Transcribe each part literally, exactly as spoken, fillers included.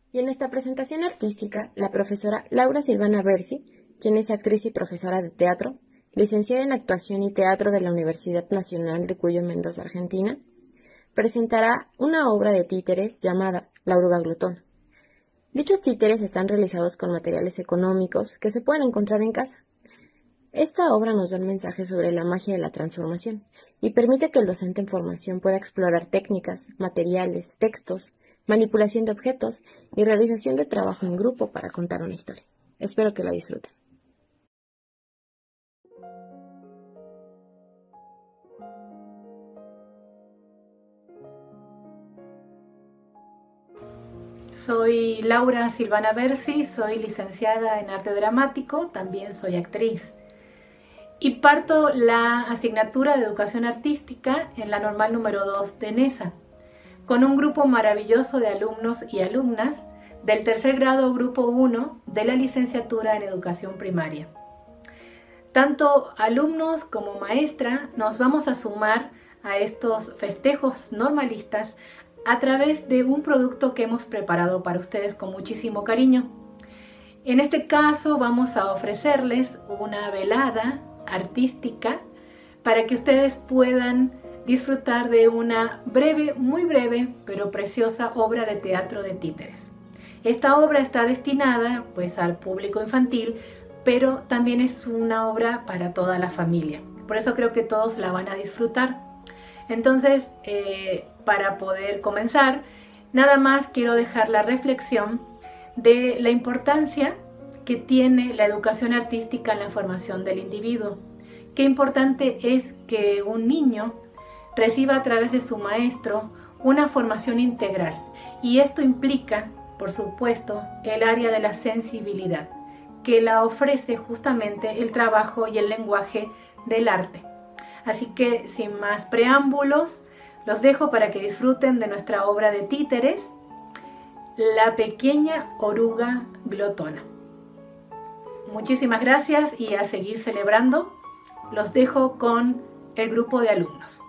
Y en esta presentación artística, la profesora Laura Silvana Bersi, quien es actriz y profesora de teatro, licenciada en Actuación y Teatro de la Universidad Nacional de Cuyo, Mendoza, Argentina, presentará una obra de títeres llamada La oruga glotona. Dichos títeres están realizados con materiales económicos que se pueden encontrar en casa. Esta obra nos da un mensaje sobre la magia de la transformación y permite que el docente en formación pueda explorar técnicas, materiales, textos, manipulación de objetos y realización de trabajo en grupo para contar una historia. Espero que la disfruten. Soy Laura Silvana Bersi, soy licenciada en arte dramático, también soy actriz. Y parto la asignatura de educación artística en la normal número dos de NESA, con un grupo maravilloso de alumnos y alumnas del tercer grado grupo uno de la licenciatura en educación primaria. Tanto alumnos como maestra nos vamos a sumar a estos festejos normalistas a través de un producto que hemos preparado para ustedes con muchísimo cariño. En este caso vamos a ofrecerles una velada artística para que ustedes puedan disfrutar de una breve, muy breve, pero preciosa obra de teatro de títeres. Esta obra está destinada pues al público infantil, pero también es una obra para toda la familia. Por eso creo que todos la van a disfrutar. Entonces, eh, para poder comenzar, nada más quiero dejar la reflexión de la importancia que tiene la educación artística en la formación del individuo. Qué importante es que un niño reciba a través de su maestro una formación integral. Y esto implica, por supuesto, el área de la sensibilidad, que la ofrece justamente el trabajo y el lenguaje del arte. Así que, sin más preámbulos, los dejo para que disfruten de nuestra obra de títeres, La pequeña oruga glotona. Muchísimas gracias y a seguir celebrando. Los dejo con el grupo de alumnos.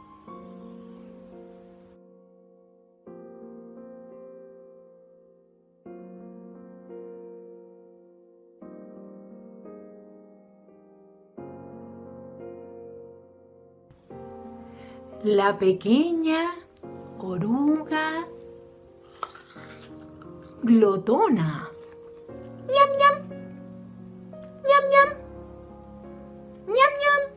La pequeña oruga glotona. ¡Ñam, ñam! ¡Ñam, ñam! ¡Ñam, ñam!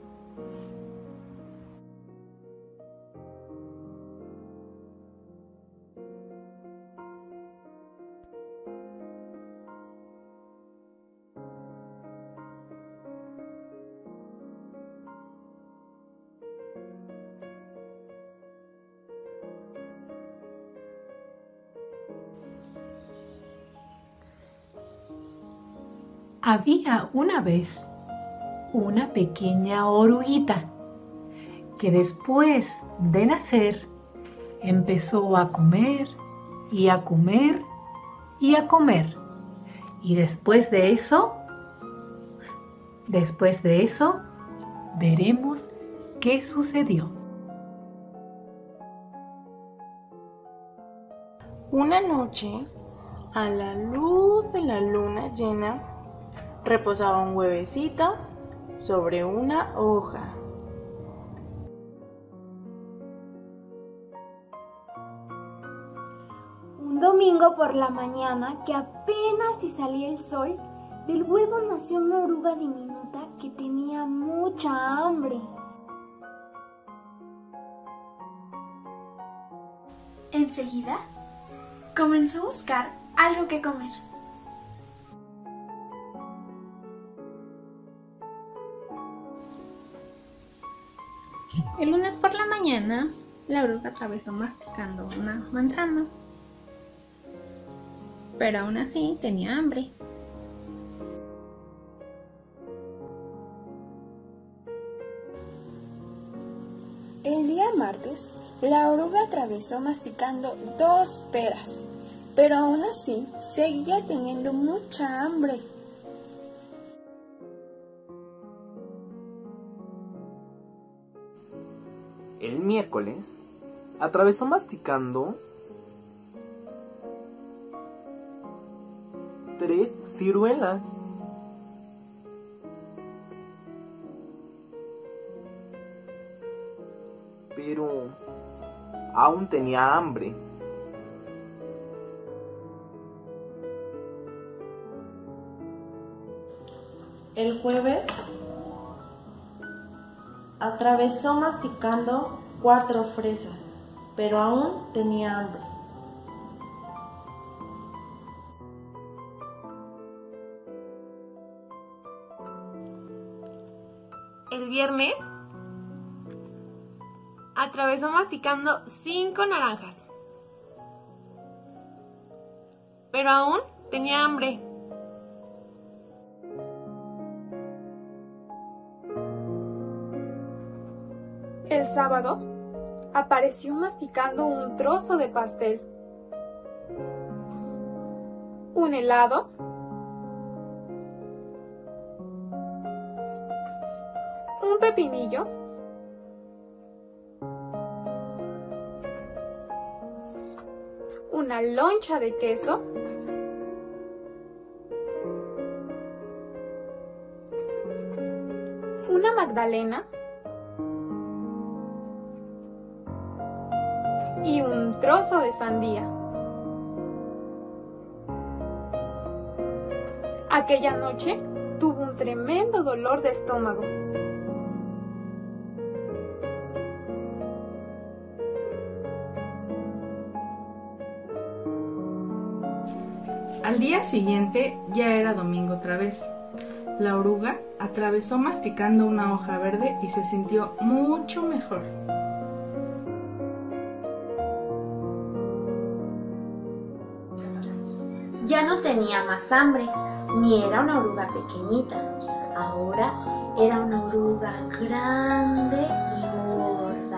Había una vez una pequeña oruguita que después de nacer empezó a comer y a comer y a comer. Y después de eso, después de eso, veremos qué sucedió. Una noche, a la luz de la luna llena, reposaba un huevecito sobre una hoja. Un domingo por la mañana, que apenas si salía el sol, del huevo nació una oruga diminuta que tenía mucha hambre. Enseguida, comenzó a buscar algo que comer. El lunes por la mañana, la oruga atravesó masticando una manzana, pero aún así tenía hambre. El día martes, la oruga atravesó masticando dos peras, pero aún así seguía teniendo mucha hambre. El miércoles, atravesó masticando tres ciruelas. Pero aún tenía hambre. El jueves atravesó masticando cuatro fresas, pero aún tenía hambre. El viernes atravesó masticando cinco naranjas, pero aún tenía hambre. El sábado apareció masticando un trozo de pastel, un helado, un pepinillo, una loncha de queso, una magdalena y un trozo de sandía. Aquella noche tuvo un tremendo dolor de estómago. Al día siguiente ya era domingo otra vez. La oruga atravesó masticando una hoja verde y se sintió mucho mejor. Ya no tenía más hambre, ni era una oruga pequeñita. Ahora era una oruga grande y gorda.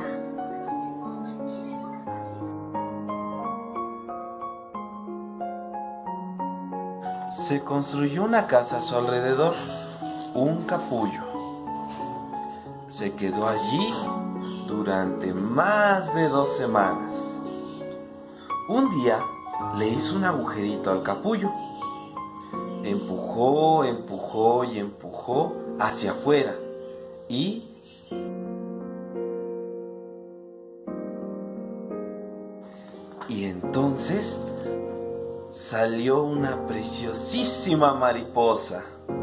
Se construyó una casa a su alrededor, un capullo. Se quedó allí durante más de dos semanas. Un día le hizo un agujerito al capullo. Empujó, empujó y empujó hacia afuera y... Y entonces salió una preciosísima mariposa.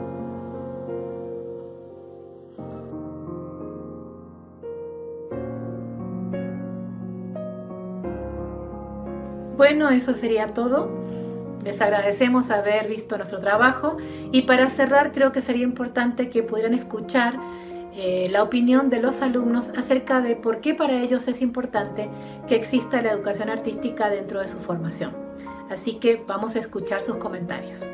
Bueno, eso sería todo. Les agradecemos haber visto nuestro trabajo y para cerrar creo que sería importante que pudieran escuchar eh, la opinión de los alumnos acerca de por qué para ellos es importante que exista la educación artística dentro de su formación. Así que vamos a escuchar sus comentarios.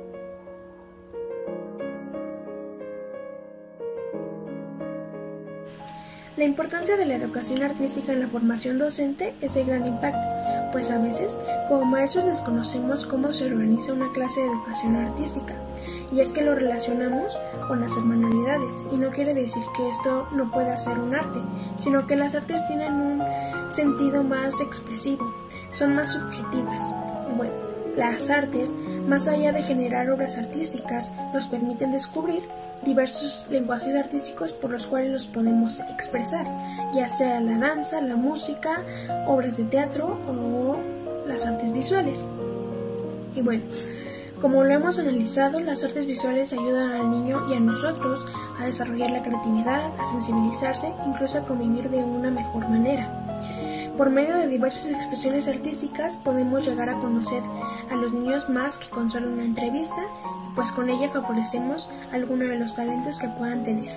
La importancia de la educación artística en la formación docente es de gran impacto, pues a veces como maestros desconocemos cómo se organiza una clase de educación artística, y es que lo relacionamos con las manualidades, y no quiere decir que esto no pueda ser un arte, sino que las artes tienen un sentido más expresivo, son más subjetivas. Bueno, las artes, más allá de generar obras artísticas, nos permiten descubrir diversos lenguajes artísticos por los cuales los podemos expresar, ya sea la danza, la música, obras de teatro o las artes visuales. Y bueno, como lo hemos analizado, las artes visuales ayudan al niño y a nosotros a desarrollar la creatividad, a sensibilizarse, incluso a convivir de una mejor manera. Por medio de diversas expresiones artísticas podemos llegar a conocer a los niños más que con solo una entrevista, pues con ella favorecemos algunos de los talentos que puedan tener.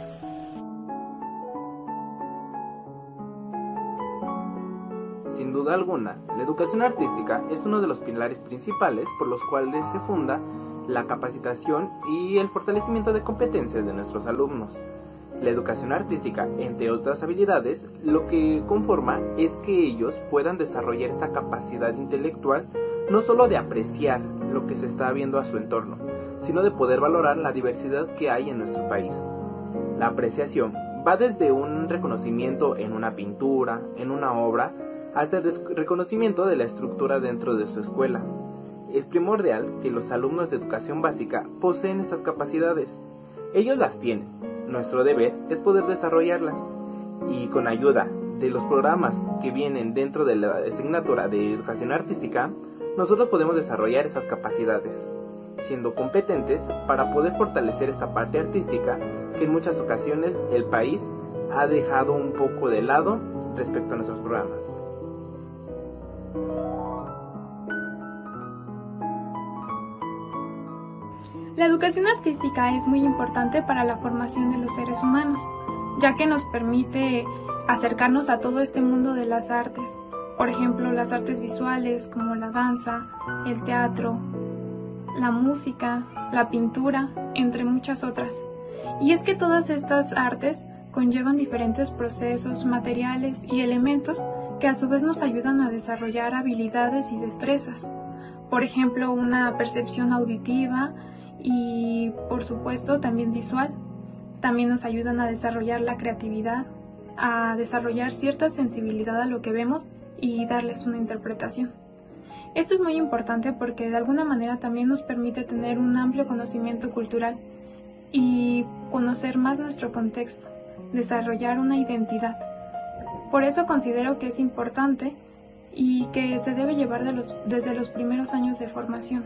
Sin duda alguna, la educación artística es uno de los pilares principales por los cuales se funda la capacitación y el fortalecimiento de competencias de nuestros alumnos. La educación artística, entre otras habilidades, lo que conforma es que ellos puedan desarrollar esta capacidad intelectual no solo de apreciar lo que se está viendo a su entorno, sino de poder valorar la diversidad que hay en nuestro país. La apreciación va desde un reconocimiento en una pintura, en una obra, hasta el reconocimiento de la estructura dentro de su escuela. es primordial que los alumnos de educación básica poseen estas capacidades. Ellos las tienen. Nuestro deber es poder desarrollarlas. Y con ayuda de los programas que vienen dentro de la asignatura de educación artística, nosotros podemos desarrollar esas capacidades, siendo competentes para poder fortalecer esta parte artística que en muchas ocasiones el país ha dejado un poco de lado respecto a nuestros programas. La educación artística es muy importante para la formación de los seres humanos, ya que nos permite acercarnos a todo este mundo de las artes. Por ejemplo, las artes visuales como la danza, el teatro, la música, la pintura, entre muchas otras. Y es que todas estas artes conllevan diferentes procesos, materiales y elementos que a su vez nos ayudan a desarrollar habilidades y destrezas. Por ejemplo, una percepción auditiva y, por supuesto, también visual. También nos ayudan a desarrollar la creatividad, a desarrollar cierta sensibilidad a lo que vemos y darles una interpretación. Esto es muy importante porque de alguna manera también nos permite tener un amplio conocimiento cultural y conocer más nuestro contexto, desarrollar una identidad. Por eso considero que es importante y que se debe llevar de los, desde los primeros años de formación.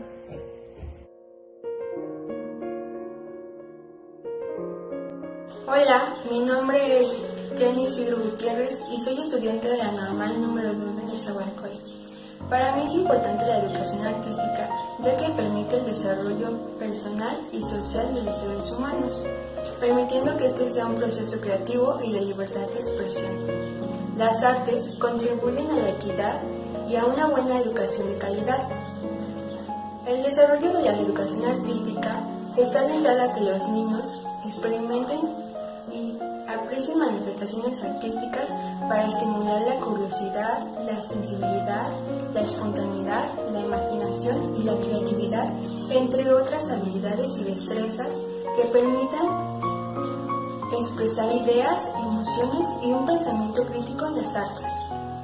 Hola, mi nombre es Jenny Isidro Gutiérrez y soy estudiante de la normal número dos de Nezahualcóyotl. Para mí es importante la educación artística, ya que permite el desarrollo personal y social de los seres humanos, permitiendo que este sea un proceso creativo y de libertad de expresión. Las artes contribuyen a la equidad y a una buena educación de calidad. El desarrollo de la educación artística está orientada a que los niños experimenten y aprecien manifestaciones artísticas para estimular la curiosidad, la sensibilidad, la espontaneidad, la imaginación y la creatividad, entre otras habilidades y destrezas que permitan expresar ideas, emociones y un pensamiento crítico en las artes.